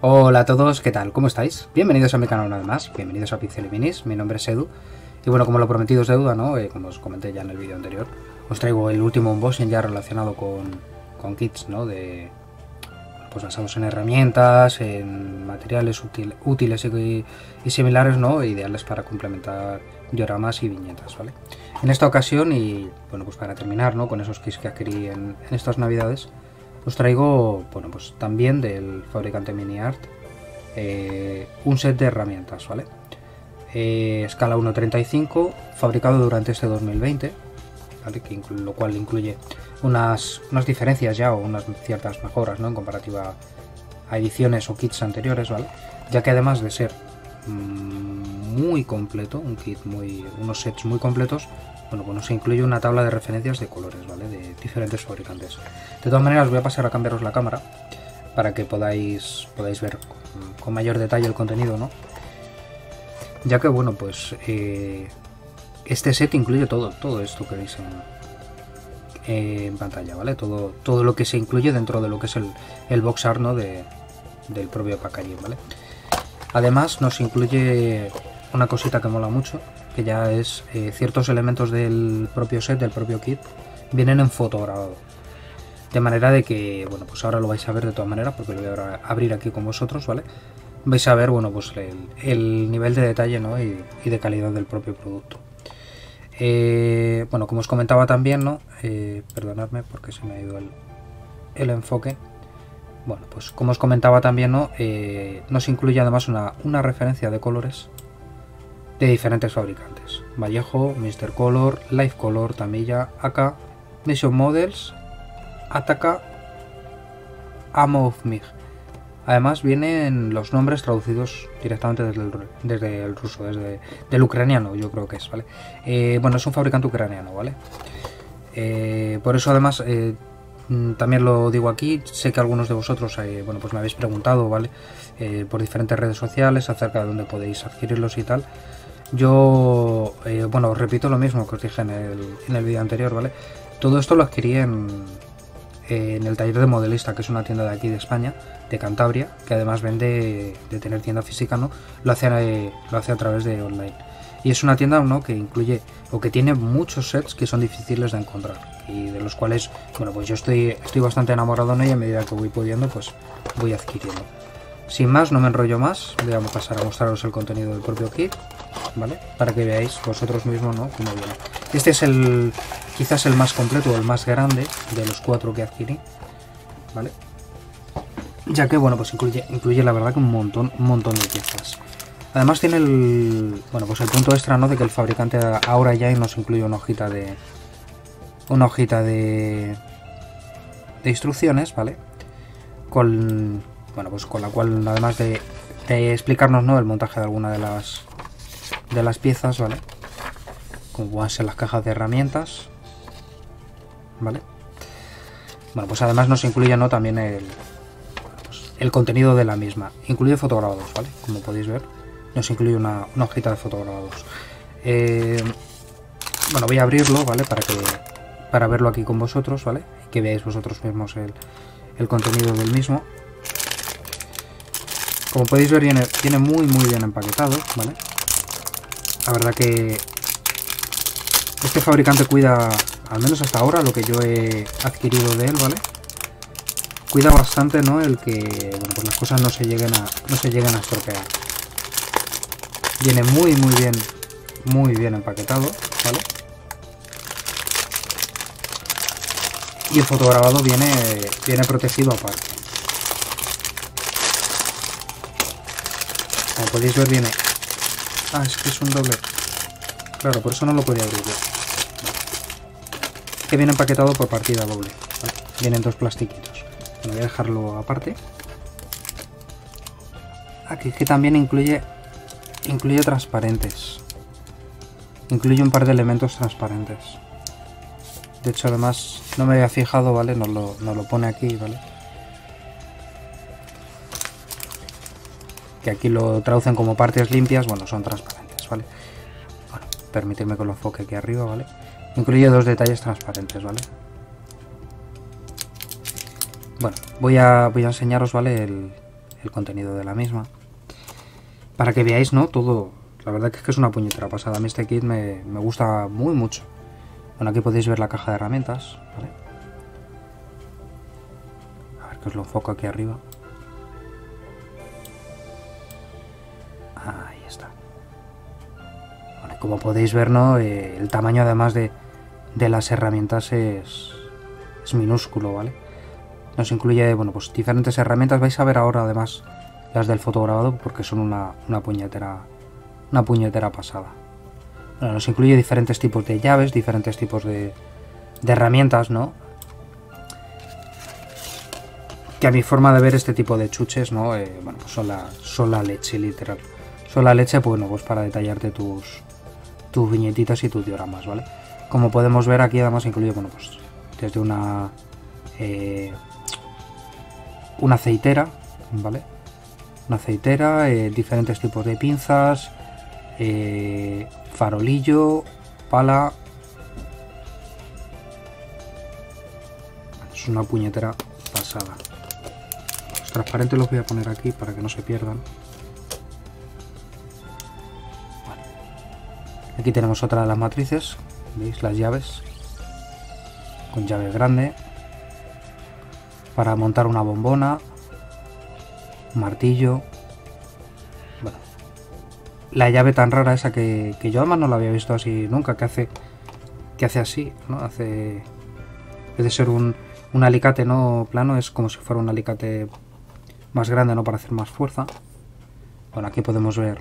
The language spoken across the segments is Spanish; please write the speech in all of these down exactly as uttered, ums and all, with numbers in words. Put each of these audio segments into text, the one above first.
Hola a todos, ¿qué tal? ¿Cómo estáis? Bienvenidos a mi canal una vez más, bienvenidos a Pixel y Minis, mi nombre es Edu. Y bueno, como lo prometido es deuda, ¿no? Eh, como os comenté ya en el vídeo anterior, os traigo el último unboxing ya relacionado con, con kits, ¿no? De, pues basados en herramientas, en materiales útil, útiles y, y similares, ¿no? Ideales para complementar dioramas y viñetas, ¿vale? En esta ocasión, y bueno, pues para terminar, ¿no? Con esos kits que adquirí en, en estas navidades, os traigo, bueno, pues también del fabricante Miniart, eh, un set de herramientas, ¿vale? Eh, escala uno treinta y cinco, fabricado durante este dos mil veinte, ¿vale? Que lo cual incluye unas, unas diferencias ya o unas ciertas mejoras, ¿no? En comparativa a ediciones o kits anteriores, ¿vale? Ya que además de ser mmm, muy completo, un kit muy, unos sets muy completos, bueno, pues nos incluye una tabla de referencias de colores, ¿vale? De diferentes fabricantes. De todas maneras, voy a pasar a cambiaros la cámara para que podáis, podáis ver con, con mayor detalle el contenido, ¿no? Ya que, bueno, pues eh, este set incluye todo, todo esto que veis en, eh, en pantalla, ¿vale? Todo, todo lo que se incluye dentro de lo que es el, el box art, ¿no? De, del propio packaging, ¿vale? Además, nos incluye una cosita que mola mucho, que ya es eh, ciertos elementos del propio set, del propio kit, vienen en fotograbado. De manera de que, bueno, pues ahora lo vais a ver de todas maneras, porque lo voy a abrir aquí con vosotros, ¿vale? Vais a ver, bueno, pues el, el nivel de detalle, ¿no? y, y de calidad del propio producto. Eh, bueno, como os comentaba también, ¿no? Eh, perdonadme porque se me ha ido el, el enfoque. Bueno, pues como os comentaba también, ¿no? Eh, nos incluye además una, una referencia de colores de diferentes fabricantes: Vallejo, mister Color, Life Color, Tamiya, A K, Mission Models, Ataka, Amo of Mig. Además vienen los nombres traducidos directamente desde el, desde el ruso, desde el ucraniano, yo creo que es, ¿vale? Eh, bueno, es un fabricante ucraniano, ¿vale? Eh, por eso además, eh, también lo digo aquí, sé que algunos de vosotros, eh, bueno, pues me habéis preguntado, ¿vale? Eh, por diferentes redes sociales acerca de dónde podéis adquirirlos y tal. Yo, eh, bueno, os repito lo mismo que os dije en el, en el vídeo anterior, ¿vale? Todo esto lo adquirí en, en el taller de modelista, que es una tienda de aquí de España, de Cantabria, que además vende, de tener tienda física, ¿no? Lo hace, eh, lo hace a través de online. Y es una tienda, ¿no? Que incluye, o que tiene muchos sets que son difíciles de encontrar, y de los cuales, bueno, pues yo estoy, estoy bastante enamorado en ella, y a medida que voy pudiendo, pues voy adquiriendo. Sin más, no me enrollo más, voy a pasar a mostraros el contenido del propio kit, ¿vale? Para que veáis vosotros mismos, ¿no? Cómo viene. Este es el, quizás el más completo, el más grande de los cuatro que adquirí, ¿vale? Ya que, bueno, pues incluye, incluye la verdad que un montón, un montón de piezas. Además tiene el, bueno, pues el punto extra, ¿no? De que el fabricante ahora ya nos incluye una hojita de, una hojita de, de instrucciones, ¿vale? Con, bueno, pues con la cual, además de, de explicarnos, ¿no? El montaje de alguna de las, de las piezas, ¿vale? Como puedan ser las cajas de herramientas, ¿vale? Bueno, pues además nos incluye, ¿no? También el, pues el contenido de la misma. Incluye fotograbados, ¿vale? Como podéis ver, nos incluye una, una hojita de fotograbados. Eh, bueno, voy a abrirlo, ¿vale? Para que para verlo aquí con vosotros, ¿vale? Y que veáis vosotros mismos el, el contenido del mismo. Como podéis ver, viene, viene muy muy bien empaquetado, ¿vale? La verdad que este fabricante cuida, al menos hasta ahora, lo que yo he adquirido de él, ¿vale? Cuida bastante, ¿no? El que, bueno, pues las cosas no se lleguen a, no se lleguen a estropear. Viene muy muy bien, muy bien empaquetado, ¿vale? Y el fotograbado viene, viene protegido aparte. Como podéis ver, viene... Ah, es que es un doble. Claro, por eso no lo podía abrir yo. Que viene empaquetado por partida doble, ¿vale? Vienen dos plastiquitos. Bueno, voy a dejarlo aparte. Aquí que también incluye incluye transparentes. Incluye un par de elementos transparentes. De hecho, además, no me había fijado, ¿vale? Nos lo, nos lo pone aquí, ¿vale? Que aquí lo traducen como partes limpias, bueno, son transparentes, ¿vale? Bueno, permitidme que lo enfoque aquí arriba, ¿vale? Incluye dos detalles transparentes, ¿vale? Bueno, voy a, voy a enseñaros, ¿vale? El, el contenido de la misma. Para que veáis, ¿no? Todo, la verdad que es que es una puñetera pasada. A mí este kit me, me gusta muy mucho. Bueno, aquí podéis ver la caja de herramientas, ¿vale? A ver que os lo enfoco aquí arriba. Ahí está. Bueno, como podéis ver, ¿no? Eh, el tamaño además de, de las herramientas es, es minúsculo, ¿vale? Nos incluye, bueno, pues diferentes herramientas. Vais a ver ahora además las del fotograbado porque son una, una puñetera una puñetera pasada. Bueno, nos incluye diferentes tipos de llaves, diferentes tipos de, de herramientas, ¿no? Que a mi forma de ver este tipo de chuches, ¿no? Eh, bueno, pues son la, son la leche, literal. Son la leche, pues, bueno, pues para detallarte tus, tus viñetitas y tus dioramas, ¿vale? Como podemos ver aquí además incluye, bueno, pues desde una eh, una aceitera, ¿vale? Una aceitera, eh, diferentes tipos de pinzas, eh, farolillo, pala. Es una puñetera pasada. Los transparentes los voy a poner aquí para que no se pierdan. Bueno. Aquí tenemos otra de las matrices, ¿veis? Las llaves, con llave grande, para montar una bombona, un martillo. Bueno, la llave tan rara esa que, que yo además no la había visto así nunca, que hace que hace así, ¿no? Hace, en vez de ser un, un alicate no plano, es como si fuera un alicate más grande, ¿no? Para hacer más fuerza. Bueno, aquí podemos ver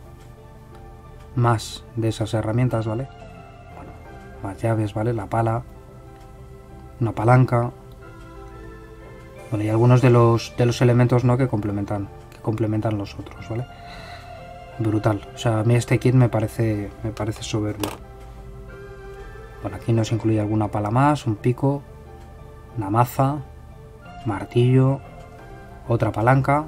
más de esas herramientas, ¿vale? Bueno, más llaves, ¿vale? La pala, una palanca. Bueno, y algunos de los de los elementos, ¿no? que complementan que complementan los otros, ¿vale? Brutal. O sea, a mí este kit me parece me parece soberbio. Bueno, aquí nos incluye alguna pala más, un pico, una maza, martillo, otra palanca.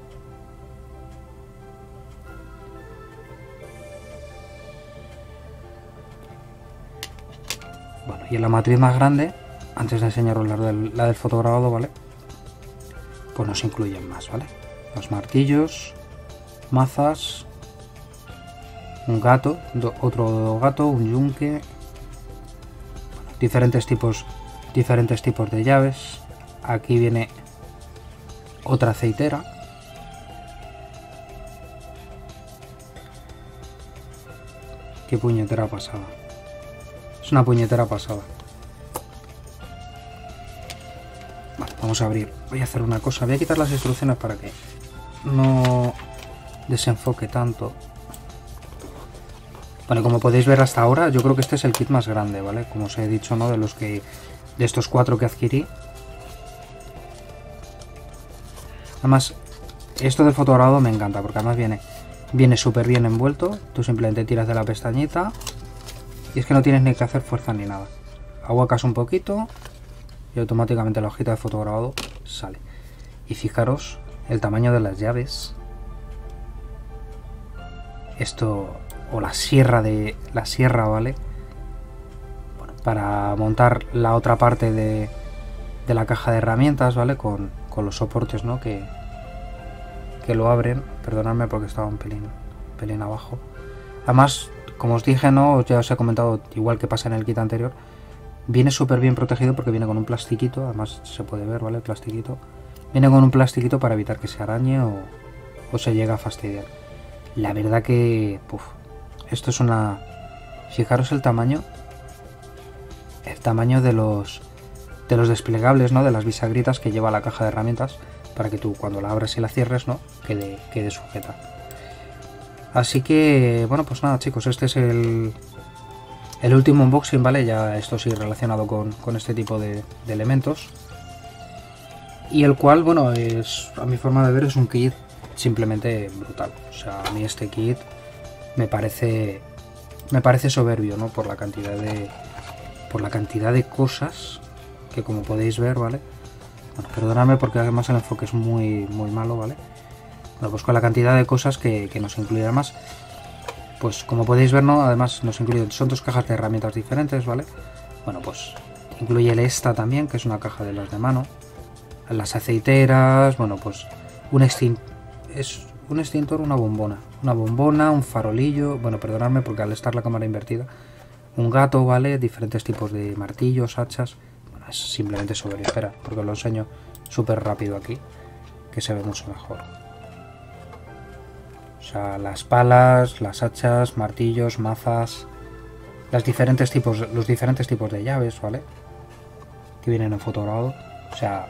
Bueno, y en la matriz más grande, antes de enseñaros la del, la del fotograbado, ¿vale? Pues nos incluyen más, ¿vale? Los martillos, mazas, un gato, do, otro gato, un yunque, bueno, diferentes tipos, diferentes tipos de llaves. Aquí viene otra aceitera. Qué puñetera pasada. Es una puñetera pasada. Vale, vamos a abrir. Voy a hacer una cosa. Voy a quitar las instrucciones para que no desenfoque tanto. Bueno, como podéis ver hasta ahora, yo creo que este es el kit más grande, ¿vale? Como os he dicho, ¿no? De los que, de estos cuatro que adquirí. Además, esto del fotograbado me encanta, porque además viene, viene súper bien envuelto. Tú simplemente tiras de la pestañita y es que no tienes ni que hacer fuerza ni nada. Ahuecas un poquito y automáticamente la hojita de fotograbado sale. Y fijaros el tamaño de las llaves. Esto, o la sierra de la sierra, ¿vale? Bueno, para montar la otra parte de, de la caja de herramientas, ¿vale? Con, con los soportes, ¿no? Que, que lo abren. Perdonadme porque estaba un pelín, un pelín abajo. Además, como os dije, ¿no? Ya os he comentado, igual que pasa en el kit anterior, viene súper bien protegido porque viene con un plastiquito. Además se puede ver, ¿vale? El plastiquito. Viene con un plastiquito para evitar que se arañe o, o se llegue a fastidiar. La verdad que... Puf, esto es una... Fijaros el tamaño. El tamaño de los... De los desplegables, ¿no? De las bisagritas que lleva la caja de herramientas. Para que tú cuando la abres y la cierres, ¿no? Quede, quede sujeta. Así que... Bueno, pues nada, chicos. Este es el... El último unboxing, ¿vale? Ya esto sí relacionado con, con este tipo de, de elementos. Y el cual, bueno, es... A mi forma de ver es un kit simplemente brutal. O sea, a mí este kit me parece me parece soberbio, ¿no? Por la cantidad de por la cantidad de cosas que, como podéis ver, ¿vale? Bueno, perdonadme porque además el enfoque es muy muy malo, ¿vale? Bueno, pues con la cantidad de cosas que, que nos incluye. Además, pues como podéis ver, ¿no? Además nos incluye, son dos cajas de herramientas diferentes, ¿vale? Bueno, pues incluye esta también, que es una caja de las de mano. Las aceiteras, bueno, pues un extintor, es un extintor, una bombona, una bombona, un farolillo, bueno, perdonadme porque al estar la cámara invertida, un gato, ¿vale? Diferentes tipos de martillos, hachas, bueno, es simplemente soberífera, porque os lo enseño súper rápido aquí, que se ve mucho mejor. O sea, las palas, las hachas, martillos, mazas, las diferentes tipos, los diferentes tipos de llaves, ¿vale? Que vienen en fotografado. O sea,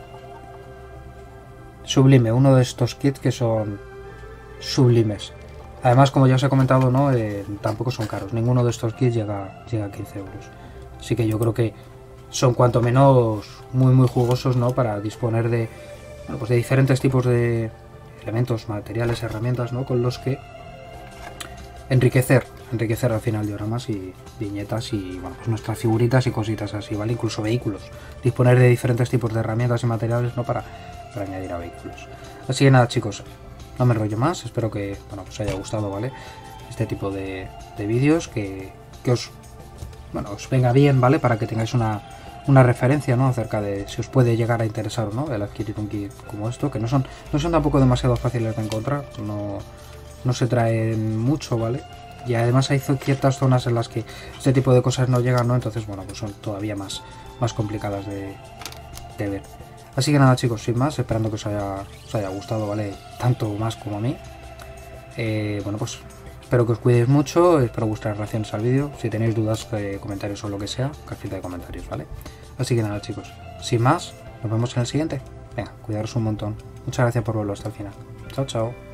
sublime, uno de estos kits que son sublimes. Además, como ya os he comentado, ¿no? Eh, tampoco son caros. Ninguno de estos kits llega, llega a quince euros. Así que yo creo que son cuanto menos muy muy jugosos, ¿no? Para disponer de, bueno, pues de diferentes tipos de elementos, materiales, herramientas, ¿no? Con los que enriquecer, enriquecer al final dioramas y viñetas y, bueno, pues nuestras figuritas y cositas así, ¿vale? Incluso vehículos. Disponer de diferentes tipos de herramientas y materiales, ¿no? Para, para añadir a vehículos. Así que nada, chicos, no me enrollo más. Espero que, bueno, os haya gustado, ¿vale? Este tipo de, de vídeos, que, que os, bueno, os venga bien, ¿vale? Para que tengáis una, una referencia, ¿no? Acerca de si os puede llegar a interesar o no el adquirir un kit como esto, que no son, no son tampoco demasiado fáciles de encontrar, no, no se traen mucho, ¿vale? Y además hay ciertas zonas en las que este tipo de cosas no llegan, ¿no? Entonces, bueno, pues son todavía más, más complicadas de, de ver. Así que nada, chicos, sin más, esperando que os haya, os haya gustado, ¿vale? Tanto más como a mí. Eh, bueno, pues espero que os cuidéis mucho, espero vuestras reacciones al vídeo. Si tenéis dudas, eh, comentarios o lo que sea, cajita de comentarios, ¿vale? Así que nada, chicos, sin más, nos vemos en el siguiente. Venga, cuidaros un montón. Muchas gracias por verlo hasta el final. Chao, chao.